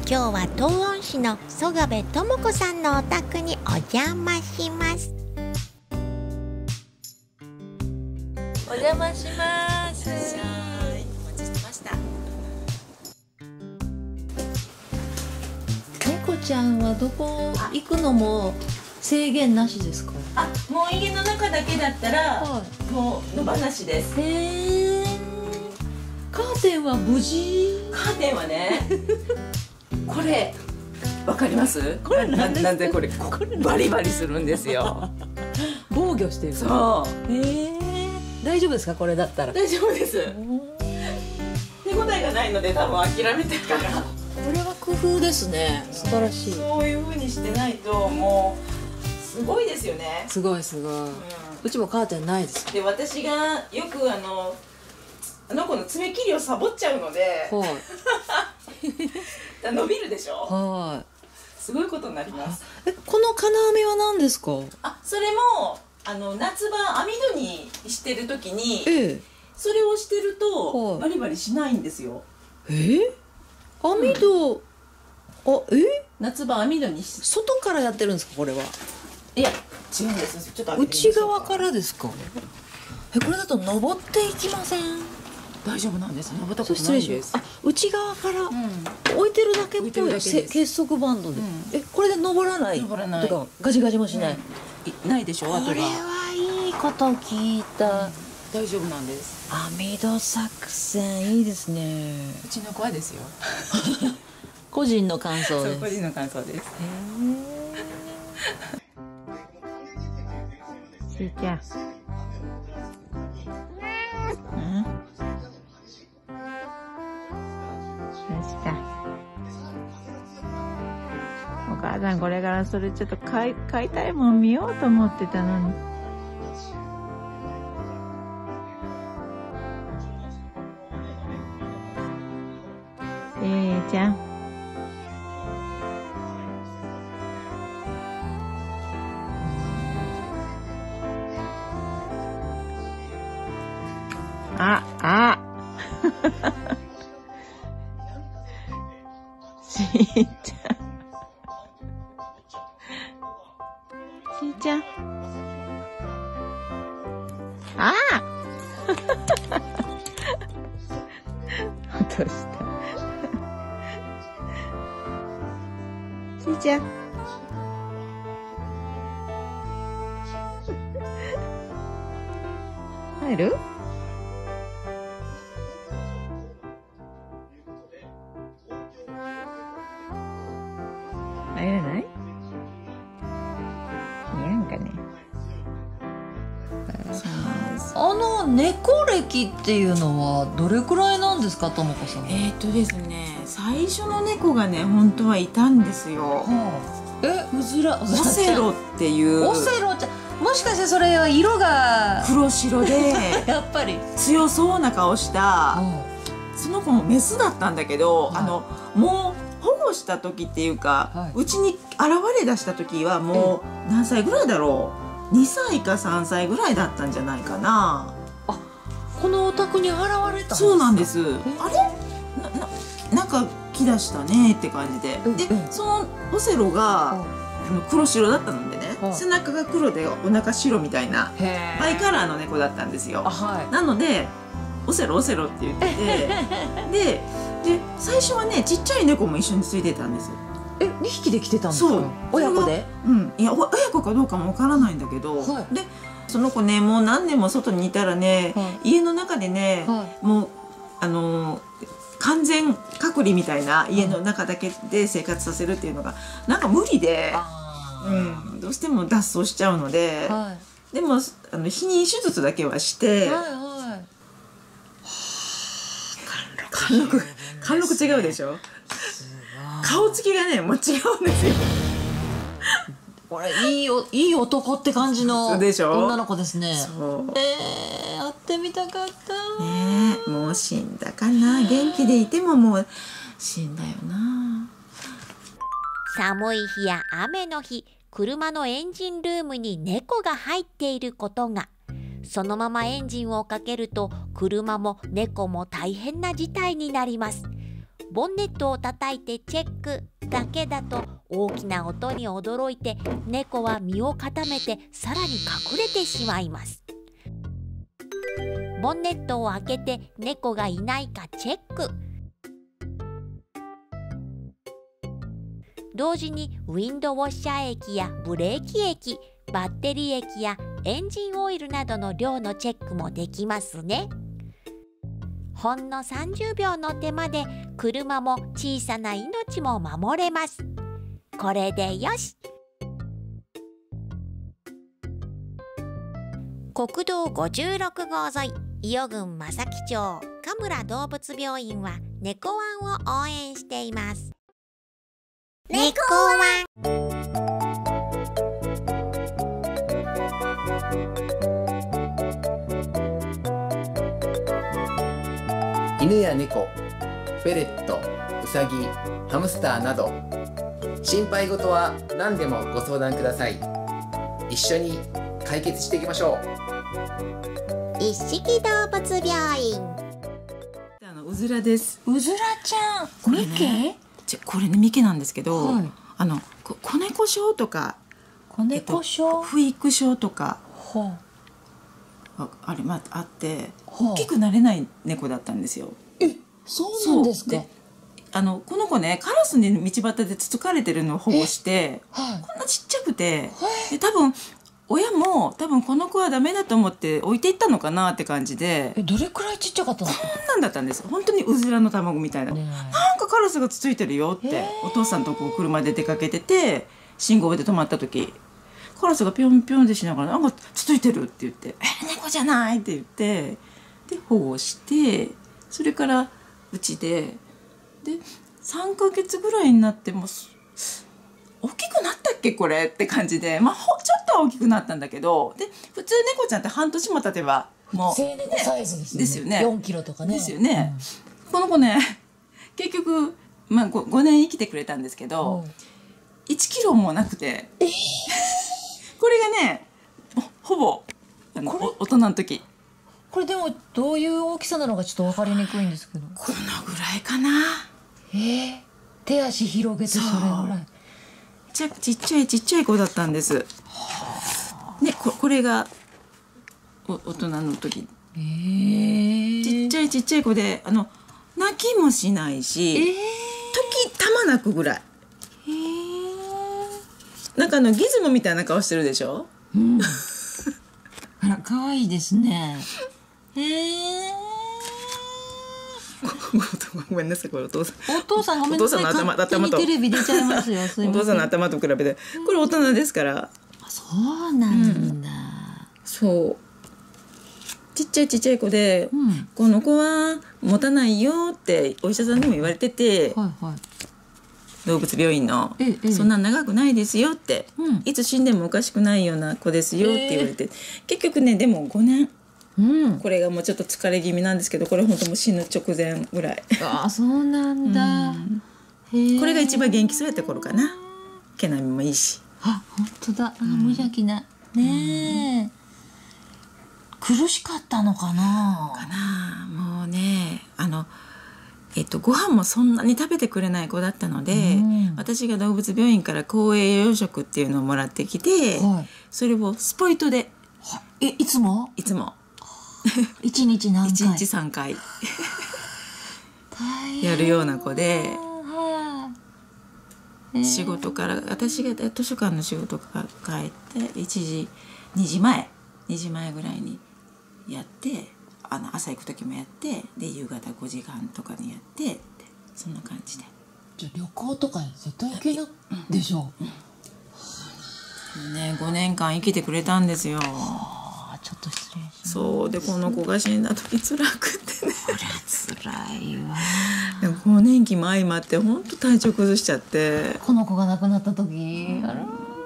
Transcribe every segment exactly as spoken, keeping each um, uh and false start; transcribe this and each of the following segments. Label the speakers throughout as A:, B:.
A: 今日は東温市の曽我部智子さんのお宅にお邪魔します。
B: お邪魔します。
C: お待ちしてました。
B: 猫ちゃんはどこ行くのも制限なしですか？
C: あ、もう家の中だけだったら、はい、もう野放しです。
B: へえ。カーテンは無事？
C: カーテンはねこれわかります？これなんでなんでこれバリバリするんですよ。
B: 防御してる。
C: そう。
B: へえ。大丈夫ですか、これだったら？
C: 大丈夫です。手応えがないので多分諦めてるから。こ
B: れは工夫ですね。素晴らしい。
C: そういう風にしてないともうすごいですよね。
B: すごいすごい。うん、うちもカーテンないです。
C: で、私がよくあのあの子の爪切りをサボっちゃうので、はい、伸びるでしょ。はい。すごいことになります。
B: え、この金網は何ですか？
C: あ、それもあの夏場網戸にしてる時に、ええ、それをしてると、はい、バリバリしないんですよ。
B: え？網戸、うん、あ、え？
C: 夏場網戸にし
B: 外からやってるんですか、これは？い
C: や、違うんです。ちょっと開けてみま
B: しょうか。内側からですか？え、これだと登っていきません？
C: 大丈夫なんです。登ったことないです。
B: あ、内側から、うん、置いてるだけっぽい結束バンドで、うん、え、これで登らない？登らない。とかガジガジもしない？
C: うん、ないでしょ。
B: これはいいこと聞いた。うん、
C: 大丈夫なんです。
B: 網戸作戦いいですね。
C: うちの子はですよ。
B: 個人の感想です。
C: 個人の感想です。
B: しーちゃん。
D: お母さんこれからそれちょっと買い、買いたいもん見ようと思ってたのに。えーちゃん。あ、あしーちゃん。しーちゃん。ああ落とした。しーちゃん。入る？入らない？なんかね。
B: あの猫歴っていうのはどれくらいなんですか、ともこさん？
C: えっとですね、最初の猫がね、本当はいたんですよ。
B: はあ、え、うずら、
C: オセロっていう。
B: オセロちゃん、もしかしてそれは色が
C: 黒白で
B: やっぱり
C: 強そうな顔した、はあ、その子もメスだったんだけど、はい、あのもう保護した時っていうか、うち、はい、に現れ出した時はもう何歳ぐらいだろう、にさいかさんさいぐらいだったんじゃないかな。
B: あ、このお宅に現れたんですか？
C: そうなんです。あれな、な、なんか来だしたねって感じで、で、そのオセロが黒白だったのでね、背中が黒でお腹白みたいなバイカラーの猫だったんですよ。はい、なのでオセロオセロって言っててでで最初はね、ちっちゃい猫も一緒についてたんですよ。
B: え、にひきで来てたんですか？そう、親子で？
C: うん、いや親子かどうかもわからないんだけど、はい、でその子ね、もう何年も外にいたらね、はい、家の中でね、はい、もうあのー、完全隔離みたいな家の中だけで生活させるっていうのがなんか無理で、うん、どうしても脱走しちゃうので、はい、でもあの避妊手術だけはして、はいはい、貫禄貫禄違うでしょ。顔つきがね、もう違うんですよ。
B: これいいおいい男って感じの女の子ですね。そう。えー、会ってみたかった。
C: ねえ、もう死んだかな。元気でいてももう死んだよな。
A: 寒い日や雨の日、車のエンジンルームに猫が入っていることが、そのままエンジンをかけると車も猫も大変な事態になります。 ボンネットを叩いてチェックだけだと大きな音に驚いて猫は身を固めてさらに隠れてしまいます。ボンネットを開けて猫がいないかチェック。同時にウィンドウォッシャー液やブレーキ液、バッテリー液やエンジンオイルなどの量のチェックもできますね。ほんのさんじゅうびょうの手間で車も小さな命も守れます。これでよし。国道ごじゅうろくごう沿い、伊予郡正木町神村動物病院は猫ワンを応援しています。猫ワン。
E: 犬や猫、フェレット、ウサギ、ハムスターなど心配事は何でもご相談ください。一緒に解決していきましょ
A: う。一色動物病院。
C: あのうずらです。
B: うずらちゃん。これね、
C: ちこれねミケなんですけど、はい、あのこ子猫症とか
B: 子猫症、えっと、
C: 不育症とか、はあ、あ, あれまああって、はあ、大きくなれない猫だったんですよ。
B: え、そうなんですか。
C: あのこの子ねカラスに道端でつつかれてるのを保護して、はい、こんなちっちゃくて、で多分親も多分この子はダメだと思って置いていったのかなって感じで。
B: え、どれくらいちっちゃかったの？こ
C: んなんだったんです。本当にうずらの卵みたいな、ね、なんかカラスがつついてるよってお父さんとこう車で出かけてて信号で止まった時カラスがピョンピョンでしながらなんかつついてるって言って「え猫じゃない!」って言ってで保護してそれからうちででさんかげつぐらいになっても大きくなったっけこれって感じで、まあ、ほちょっとは大きくなったんだけどで普通猫ちゃんって半年も経てばもう
B: 普通猫サイズですよね。
C: ですよね。
B: よんキロとかね。
C: ですよね。うん、この子ね結局、まあ、ご, ごねん生きてくれたんですけど、うん、いちキロもなくて、えー、これがねほぼあのお大人の時。
B: これでもどういう大きさなのかちょっと分かりにくいんですけど、
C: このぐらいかな。
B: えー、手足広げてそれぐらい
C: ち, ちっちゃいちっちゃい子だったんです。ね、こ, これがお大人の時、えー、ちっちゃいちっちゃい子であの泣きもしないし、えー、時たまなくぐらい、えー、なんかあのギズモみたいな顔してるでしょ、うん、
B: あら可愛いですね。えー
C: ごめんなさいこれお父さん
B: お父さんごめんなさい
C: お父さんの頭頭と
B: テレビ出ちゃいますよすいません。
C: お父さんの頭と比べてこれ大人ですから。
B: あ、そうなんだ、うん、
C: そうちっちゃいちっちゃい子で、うん、この子は持たないよってお医者さんにも言われてて、はいはい、動物病院の、ええ、そんな長くないですよって、うん、いつ死んでもおかしくないような子ですよって言われて、えー、結局ねでもごねん、うん、これがもうちょっと疲れ気味なんですけどこれ本当もう死ぬ直前ぐらい。
B: ああそうなんだ、うん、
C: へこれが一番元気そうやった頃かな。毛並みもいいし。
B: あ本当だ、あ無邪気なねえ、うん、苦しかったのかな
C: かな。もうねあのえっとご飯もそんなに食べてくれない子だったので、うん、私が動物病院から高栄養食っていうのをもらってきて、はい、それをスポイトで、
B: はえいつも
C: いつも
B: 一日何回
C: 一日三回やるような子で、仕事から私が図書館の仕事から帰っていちじにじまえにじまえぐらいにやってあの朝行く時もやってで夕方ごじかんとかにやってってそんな感じで。
B: じゃあ旅行とか絶対行けるでしょう、うん
C: うん、ねごねんかん生きてくれたんですよ。
B: ちょっと失礼します。
C: そうでこの子が死んだ時辛くてね
B: 辛いわ。
C: でも更年期も相まって本当体調崩しちゃって
B: この子が亡くなった時、うん、あら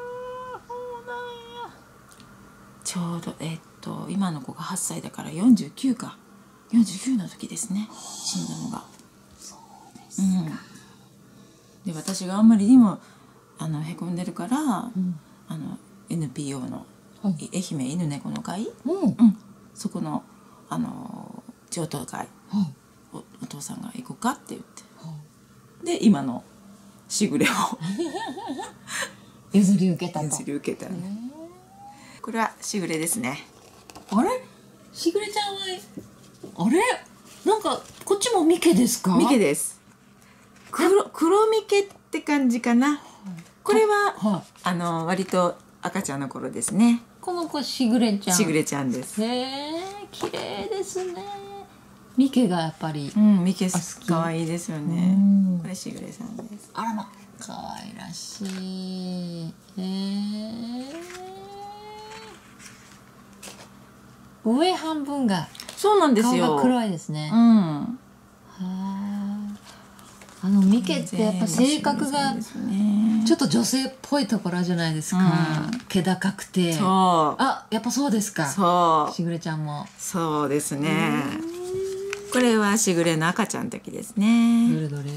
C: ちょうどえっと今の子がはっさいだからよんじゅうきゅうかよんじゅうきゅうの時ですね死んだのが。
B: そうですか、
C: うん、で私があんまりにもあのへこんでるから、うん、あの エヌピーオー のはい、愛媛犬猫の会、うんうん、そこの、あのー、譲渡会、はい、お, お父さんが行こうかって言って、はで今のしぐれを
B: 譲り受けたと。
C: 譲り受けたね。これはしぐれですね。
B: あれ、しぐれちゃんはあれ、なんかこっちもミケですか？
C: ミケです。黒黒ミケって感じかな。これは、はい、あの割と赤ちゃんの頃ですね。
B: この子しぐれちゃん。
C: しぐれちゃんです。
B: へえ、綺麗ですね。ミケがやっぱり、
C: うん、ミケ可愛いですよね。これしぐれさんです。
B: あらま、可愛らしい。へえ。上半分が、
C: そうなんですよ。
B: 顔が黒いですね。
C: うん。
B: はあ。あのミケってやっぱ性格がちょっと女性っぽいところじゃないですか。うん、気高くて。そう。あ、やっぱそうですか。そう。しぐれちゃんも。
C: そうですね。これはしぐれの赤ちゃんの時ですね。
B: どれどれ。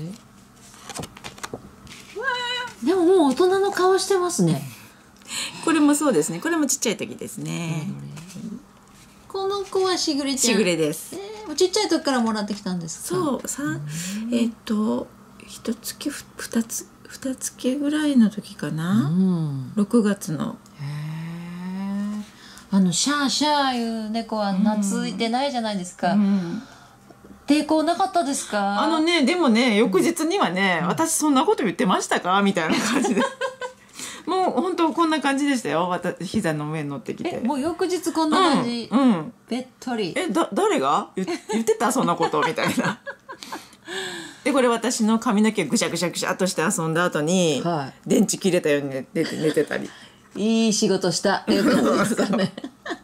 B: でももう大人の顔してますね。
C: これもそうですね。これもちっちゃい時ですね。
B: この子はしぐれちゃん。
C: しぐれです。
B: えー、ちっちゃい時からもらってきたんですか。
C: そう、さ、えっと一月二つ二月ぐらいの時かな。六月の。へ
B: え。あのシャーシャーいう猫は懐いてないじゃないですか。抵抗なかったですか。
C: あのね、でもね、翌日にはね、うん、私そんなこと言ってましたかみたいな感じでもう本当こんな感じでしたよ。私膝の上に乗ってきて、
B: もう翌日こんな感じ、うん、うん、べっとり。
C: え、だ誰が言ってたそんなことみたいなでこれ私の髪の毛ぐしゃぐしゃぐしゃっとして遊んだ後に、はい、電池切れたように寝て寝てたり
B: いい仕事したっていう感じですかね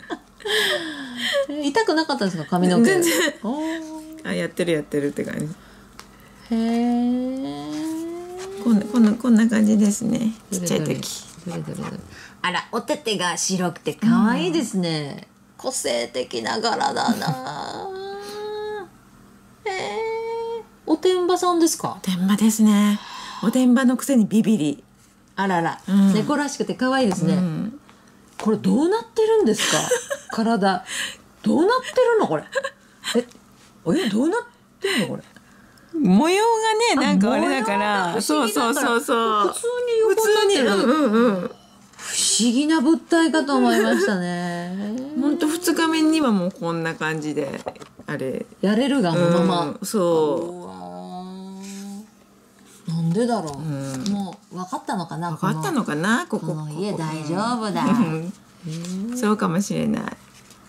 B: 痛くなかったですか髪の毛。全然
C: あ、やってるやってるって感じ。
B: へえ。
C: こんなこんなこんな感じですね。ちっちゃい時。
B: どれどれどれ。あら、おててが白くて可愛いですね。うん、個性的な柄だな。へえ。おてんばさんですか。
C: おてんばですね。おてんばのくせにビビリ。
B: あらら、うん、猫らしくて可愛いですね。うん、これどうなってるんですか。体どうなってるのこれ。え。え、どうなってんのこれ。
C: 模様がね、なんかあれだから、そうそうそうそう。普通に横になってる。うんうん。
B: 不思議な物体かと思いましたね。
C: 本当二日目にはもうこんな感じで、あれ。
B: やれるがまま。
C: うん、そう。
B: なんでだろう。うん、もう分かったのかな。
C: 分かったのかな。ここ。
B: この家大丈夫だ。
C: そうかもしれない。